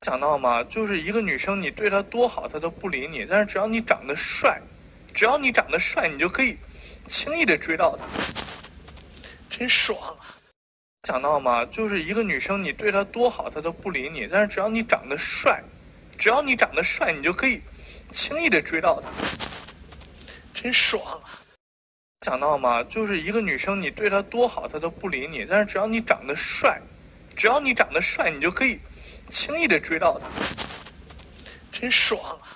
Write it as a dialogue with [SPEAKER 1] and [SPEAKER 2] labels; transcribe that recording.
[SPEAKER 1] 想到吗？就是一个女生，你对她多好，她都不理你，但是只要你长得帅，你就可以轻易的追到她，真爽啊！想到吗？就是一个女生，你对她多好，她都不理你，但是只要你长得帅，你就可以轻易的追到她，真爽啊！想到吗？就是一个女生，你对她多好，她都不理你，但是只要你长得帅，你就可以轻易的追到她，真爽啊！